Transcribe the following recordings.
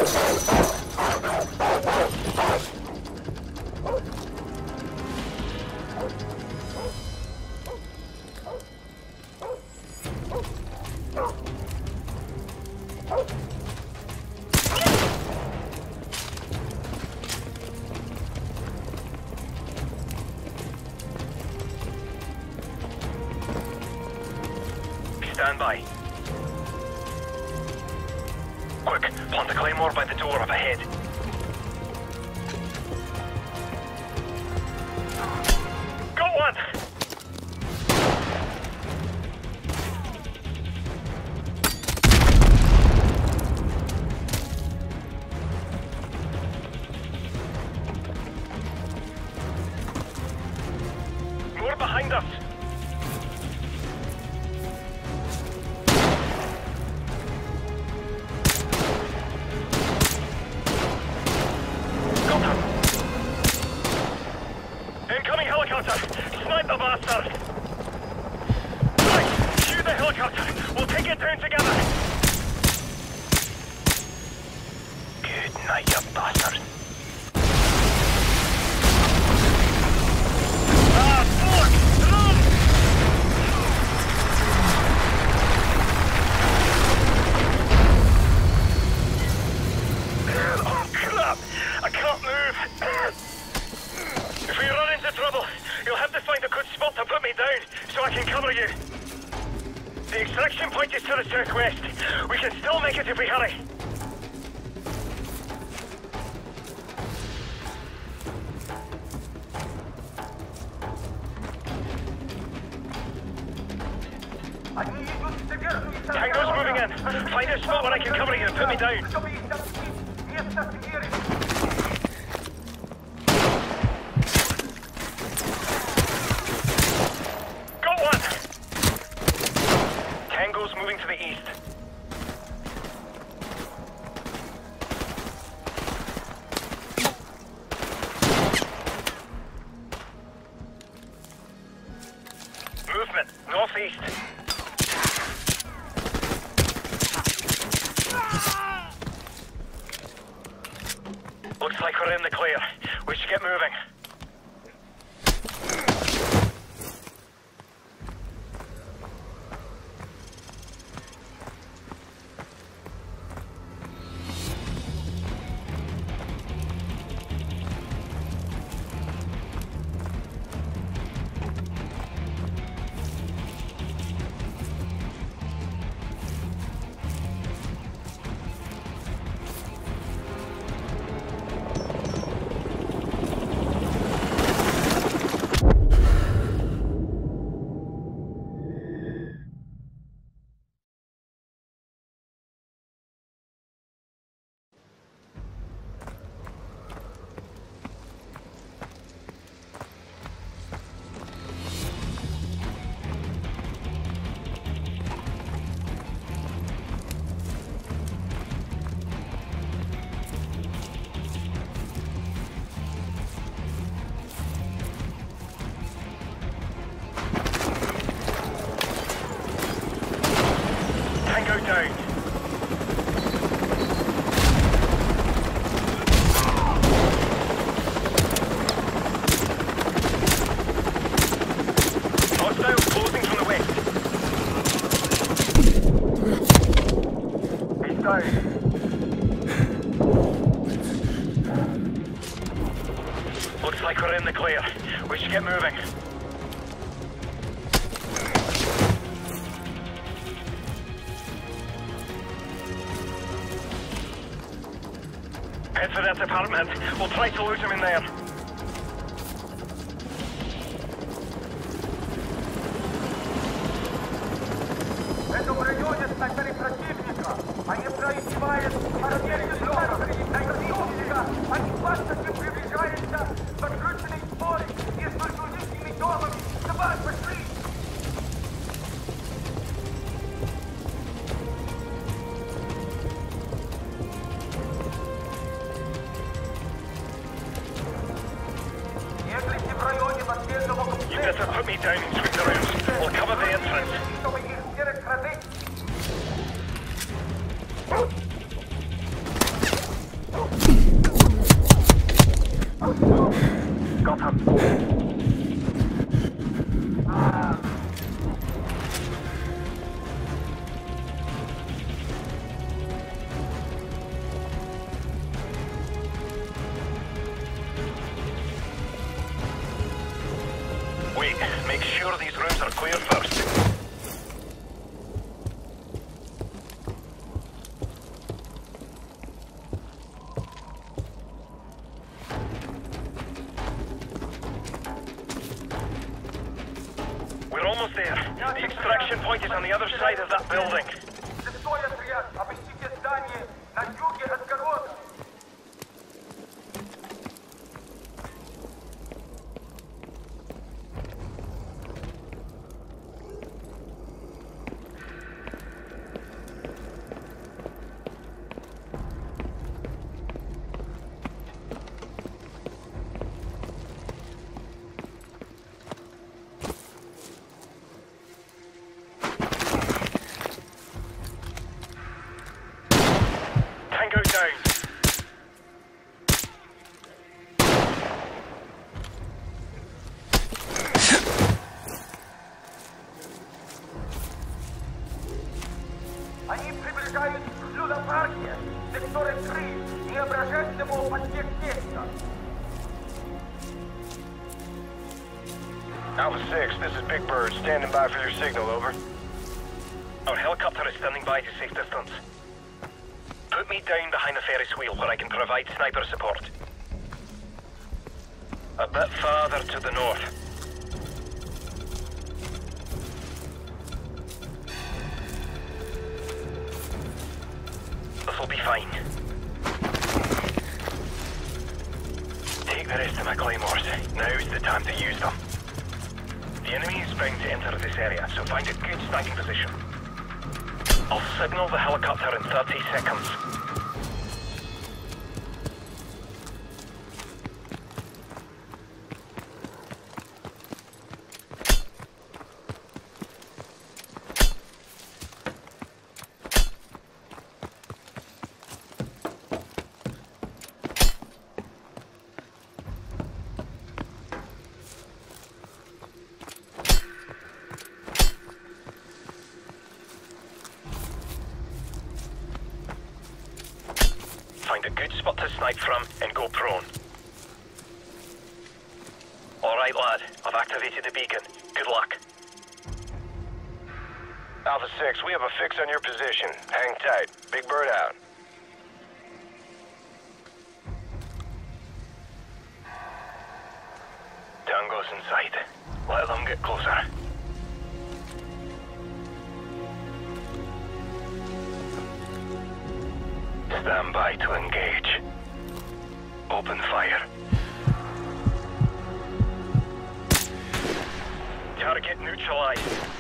Stand by. Quick, plant the claymore by the door up ahead. Got one! More behind us! Incoming helicopter! Snipe the bastard! Right, shoot the helicopter! We'll take it down together! Good night, you bastard! Ah, fuck! Run! Oh, crap! I can't move! If we run into trouble, you'll have to find a good spot to put me down, so I can cover you. The extraction point is to the southwest. We can still make it if we hurry. Tango's moving in. Find a spot where I can cover you and put me down. Tango's moving to the east. Movement, northeast. Looks like we're in the clear. We should get moving. Down. Hostiles closing from the west. He's down. Looks like we're in the clear. We should get moving. Head for that apartment. We'll try to loot him in there. В этом районе стали противника. Они проигрывают параллельно с противника. Они паспортно приближаются к подкрученной споре между жилищными домами. Давай, пошли! You better put me down and switch around. We'll cover the entrance. sure these rooms are clear first. We're almost there. The extraction point is on the other side of that building. Шестой отряд, обыщите здание на юге от города. Tango down. Они приближаются к Люда-парке, секторы 3, неображенному подъект места. Alpha 6, this is Big Bird, standing by for your signal, over. Our helicopter is standing by to safe distance. Put me down behind the Ferris wheel where I can provide sniper support. A bit farther to the north. This'll be fine. Take the rest of my claymores. Now's the time to use them. The enemy is bound to enter this area, so find a good sniping position. I'll signal the helicopter in 30 seconds. Find a good spot to snipe from and go prone. All right, lad. I've activated the beacon. Good luck. Alpha 6, we have a fix on your position. Hang tight. Big Bird out. Tango's in sight. Let them get closer. Stand by to engage. Open fire. Target neutralized.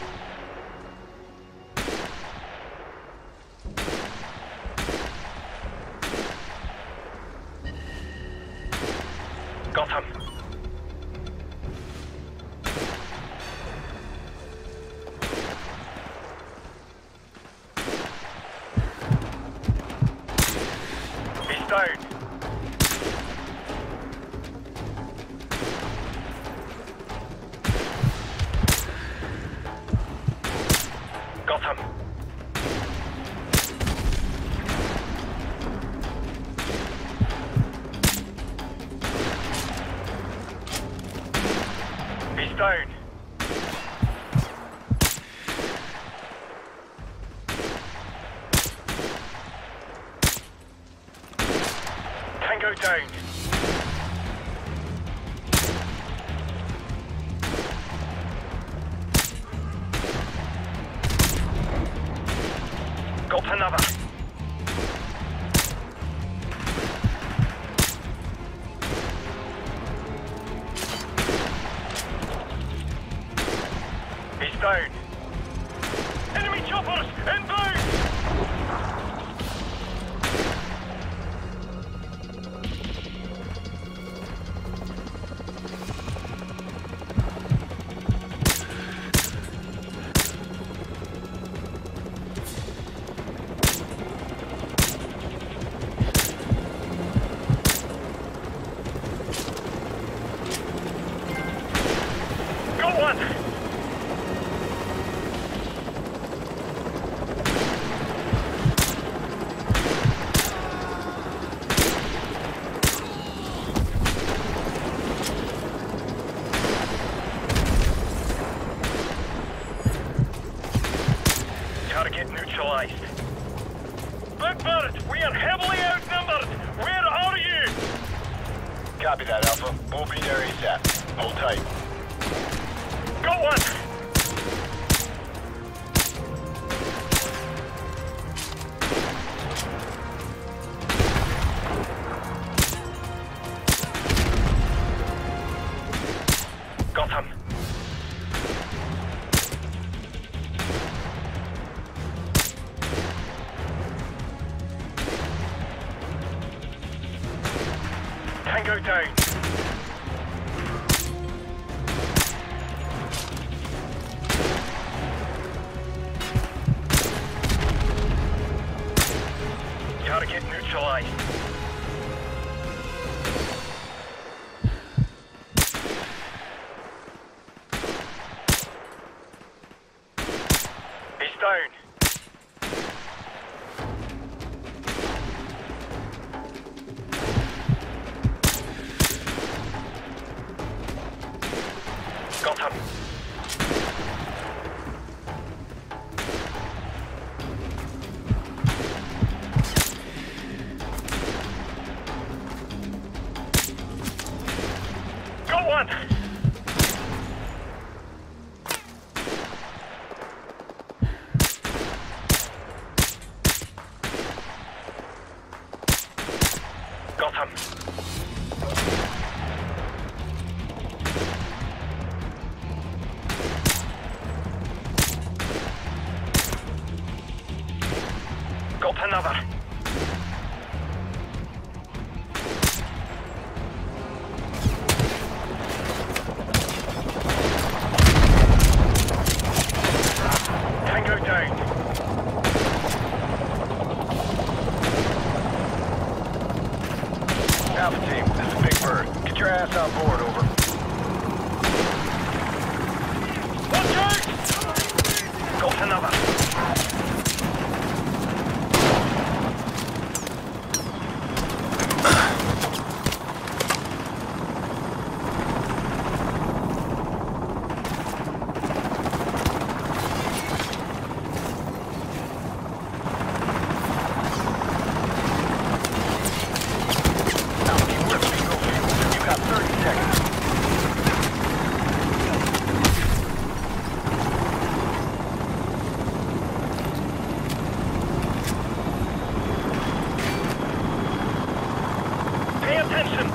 Got him. He's down. Got him. He's down. Tango down. Got another. He's down. Enemy choppers inbound! Got one! neutralized. Big Bird, we are heavily outnumbered. Where are you? Copy that, Alpha. We'll be there ASAP. Hold tight. Got one! Got him. Tango down. Target neutralized. He's down. Got him. Got one! Got him. Got another. Tango down. Alpha team, this is Big Bird. Get your ass on board, over. Watch out! Got another. Alpha team, we're bingo fuel. You got 30 seconds. Pay attention!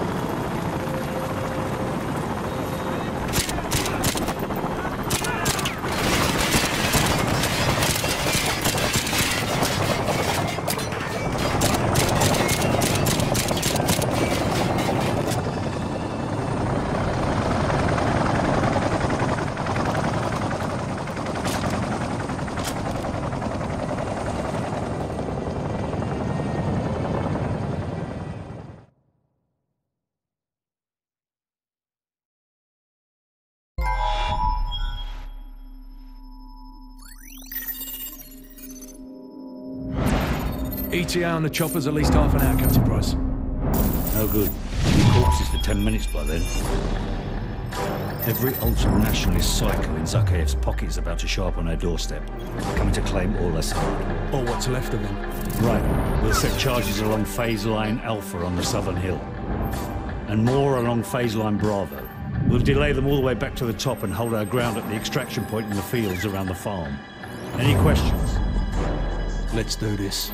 ETA on the chopper's at least half an hour, Captain Price. No good. Two corpses for 10 minutes by then. Every ultra-nationalist psycho in Zakhaev's pocket is about to show up on our doorstep, coming to claim all Assad. Or what's left of him. Right. We'll set charges along phase line Alpha on the southern hill. And more along phase line Bravo. We'll delay them all the way back to the top and hold our ground at the extraction point in the fields around the farm. Any questions? Let's do this.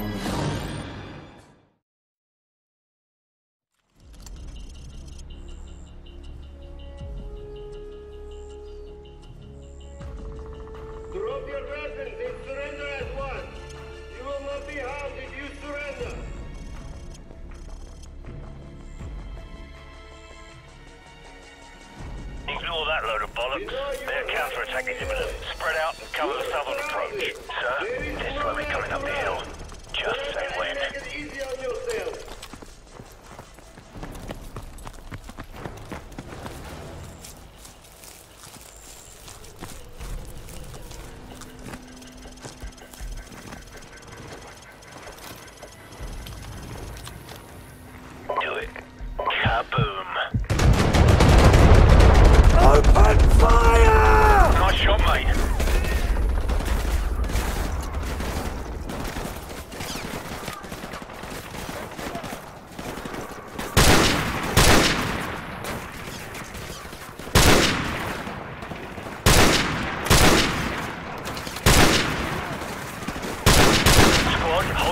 Drop your weapons and surrender at once. You will not be harmed if you surrender. Ignore that load of bollocks. Their counterattack is imminent. Spread out and cover the southern approach. Sir, this way we're coming up the hill. Just say when. Make it easy on yourself. Do it. Kaboom. Open fire! Nice shot, mate.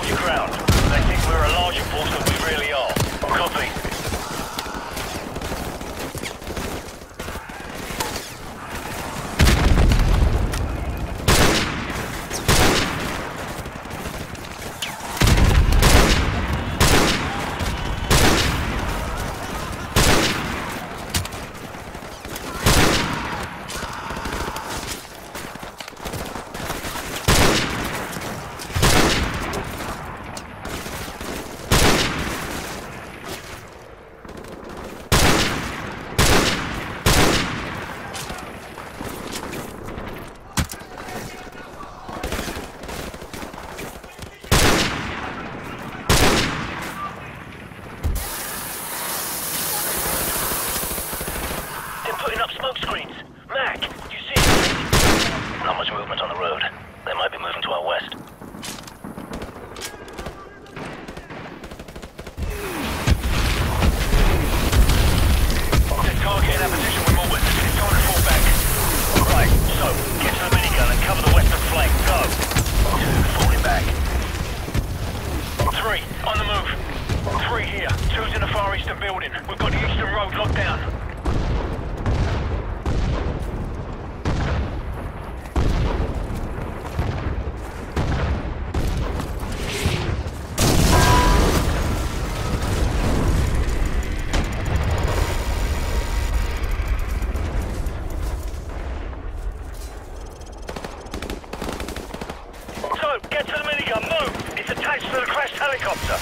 hold your ground. They think we're a larger force than we really are. Copy. Putting up smoke screens. Mac, you see it? Not much movement on the road. They might be moving to our west. They're targeting our position with more weapons. It's time to fall back. Right, so, get to the minigun and cover the western flank. Go. 2, falling back. 3, on the move. 3 here. 2's in the far eastern building. We've got the eastern road locked down. Get to the minigun, move! It's attached to the crashed helicopter.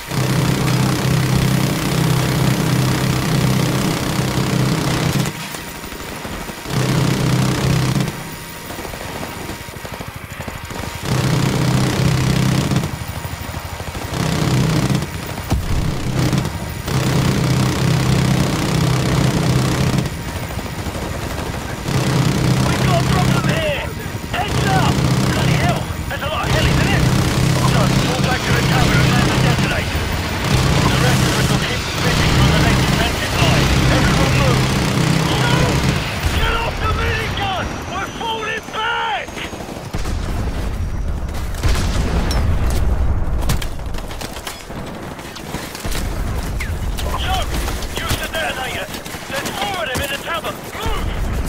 We've got a problem here! Heads up! Bloody hell! There's a lot of helis in it! Fall back to the tower and land the detonator. The rest of us will keep busy from the next defensive line. Everyone move! Shoot! Get off the minigun! We're falling back! Shoot! Use the detonator! There's 4 of them in the tower! Move!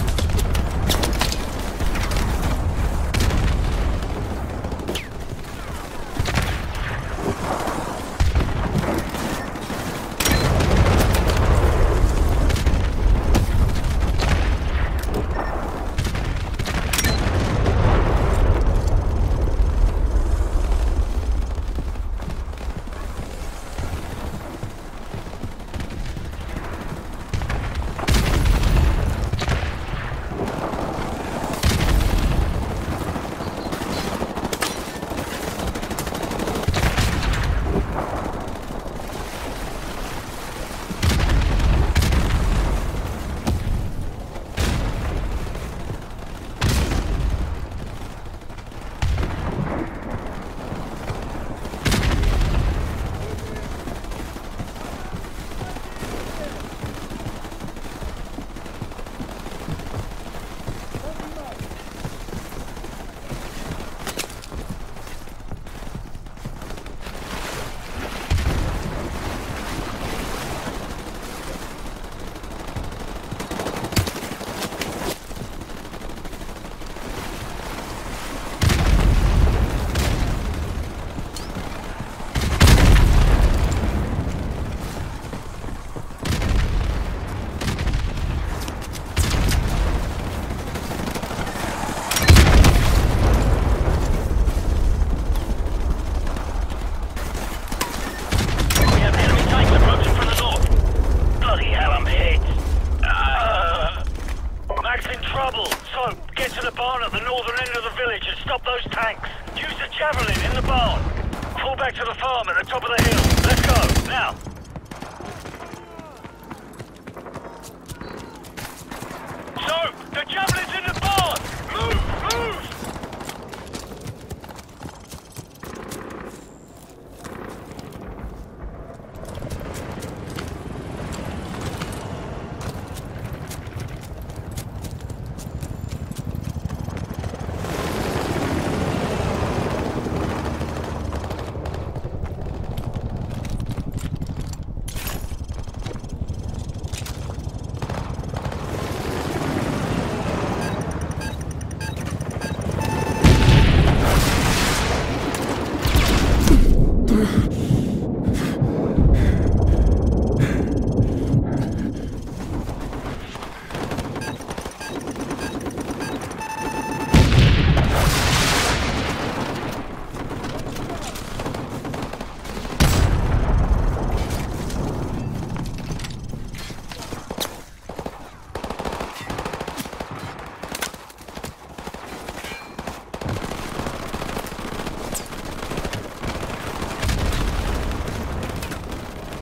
Stop those tanks. Use the javelin in the barn. Pull back to the farm at the top of the hill. Let's go, now.